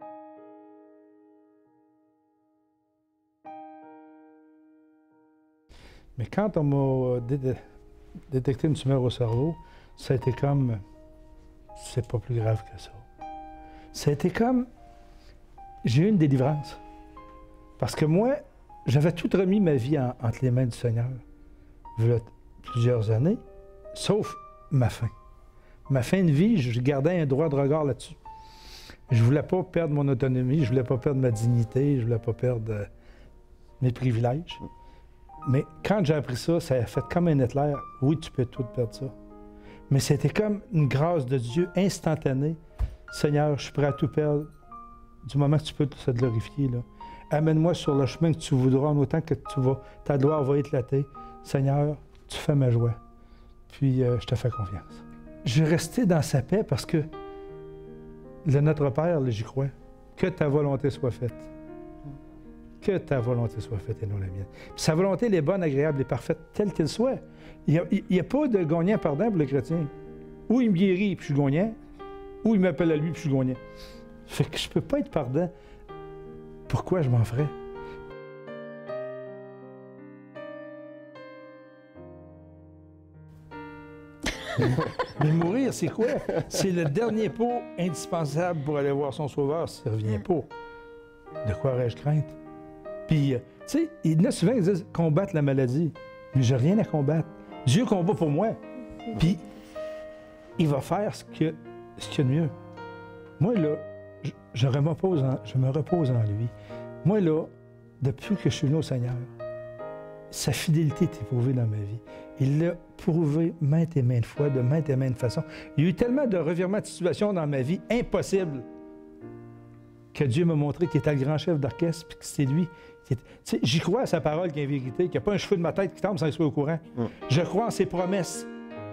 Mais quand on m'a détecté une tumeur au cerveau, ça a été comme, c'est pas plus grave que ça. Ça a été comme, j'ai eu une délivrance. Parce que moi, j'avais tout remis ma vie entre les mains du Seigneur, il y a plusieurs années, sauf ma fin. Ma fin de vie, je gardais un droit de regard là-dessus. Je ne voulais pas perdre mon autonomie, je ne voulais pas perdre ma dignité, je ne voulais pas perdre mes privilèges. Mais quand j'ai appris ça, ça a fait comme un éclair. Oui, tu peux tout perdre ça. Mais c'était comme une grâce de Dieu instantanée. Seigneur, je suis prêt à tout perdre du moment que tu peux te glorifier. Là. Amène-moi sur le chemin que tu voudras, en autant que ta gloire va éclater. Seigneur, tu fais ma joie. Puis je te fais confiance. Je vais rester dans sa paix parce que le Notre Père, j'y crois. Que ta volonté soit faite. Que ta volonté soit faite et non la mienne. Puis sa volonté, elle est bonne, agréable et parfaite, telle qu'elle soit. Il n'y a pas de gagnant-perdant pour le chrétien. Ou il me guérit, puis je suis gagnant, ou il m'appelle à lui, puis je suis gagnant. Fait que je ne peux pas être perdant. Pourquoi je m'en ferais? Mais mourir, c'est quoi? C'est le dernier pot indispensable pour aller voir son sauveur s'il ne revient pas. De quoi aurais-je crainte? Puis, tu sais, il y en a souvent qui disent combattre la maladie. Mais je n'ai rien à combattre. Dieu combat pour moi. Puis, il va faire ce qu'il y a de mieux. Moi, là, je me repose en lui. Moi, là, depuis que je suis venu au Seigneur, sa fidélité est éprouvée dans ma vie. Il l'a prouvé maintes et maintes fois, de maintes et maintes façons. Il y a eu tellement de revirements de situation dans ma vie impossibles que Dieu m'a montré qu'il était le grand chef d'orchestre, puis que c'est lui. J'y crois à sa parole qui est vérité, qu'il n'y a pas un cheveu de ma tête qui tombe sans qu'il soit au courant. Je crois en ses promesses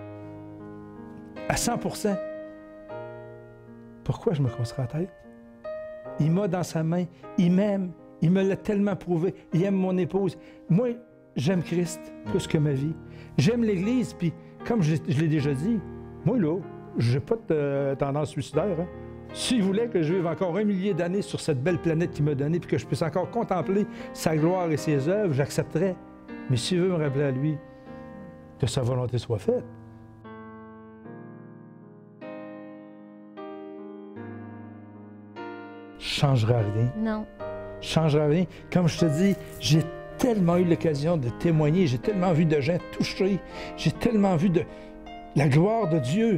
à 100%. Pourquoi je me casserai la tête? Il m'a dans sa main, il m'aime, il me l'a tellement prouvé, il aime mon épouse. Moi, j'aime Christ plus que ma vie. J'aime l'Église, puis comme je l'ai déjà dit, moi là, je n'ai pas de tendance suicidaire. Hein. S'il voulait que je vive encore 1 millier d'années sur cette belle planète qu'il m'a donnée, puis que je puisse encore contempler sa gloire et ses œuvres, j'accepterais. Mais s'il veut me rappeler à lui, que sa volonté soit faite. Je ne changerai rien. Non. Je ne changerai rien. Comme je te dis, j'ai tellement eu l'occasion de témoigner, j'ai tellement vu de gens touchés, j'ai tellement vu de la gloire de Dieu.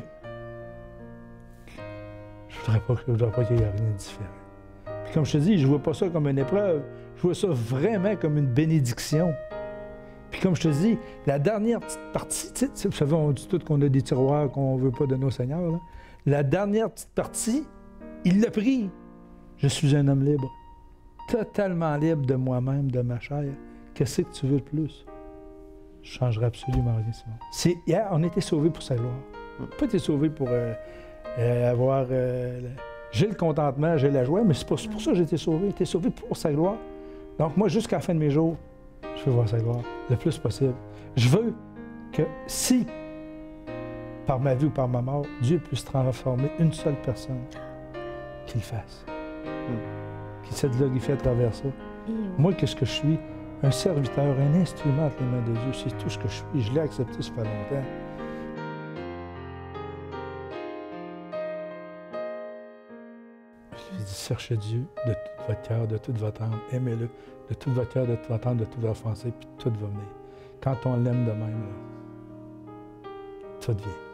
Je ne voudrais pas qu'il y ait rien de différent. Puis comme je te dis, je ne vois pas ça comme une épreuve, je vois ça vraiment comme une bénédiction. Puis comme je te dis, la dernière petite partie, tu sais, vous savez, on dit tout qu'on a des tiroirs qu'on ne veut pas donner au Seigneur. Là. La dernière petite partie, il l'a pris. Je suis un homme libre. Totalement libre de moi-même, de ma chair. Qu'est-ce que tu veux de plus? Je ne changerai absolument rien, Simon. Hier, on a été sauvés pour sa gloire. On n'a pas été sauvés pour avoir... j'ai le contentement, j'ai la joie, mais c'est pour ça que j'ai été sauvé. J'ai été sauvé pour sa gloire. Donc moi, jusqu'à la fin de mes jours, je veux voir sa gloire le plus possible. Je veux que si, par ma vie ou par ma mort, Dieu puisse transformer une seule personne, qu'il le fasse. Qu'il se glorifie à travers ça. Moi, qu'est-ce que je suis? Un serviteur, un instrument entre les mains de Dieu. C'est tout ce que je suis. Je l'ai accepté, ça fait longtemps. Je dis, cherchez Dieu de tout votre cœur, de toute votre âme. Aimez-le de tout votre cœur, de toute votre âme, de toute votre pensée, puis tout va venir. Quand on l'aime de même, là, tout vient.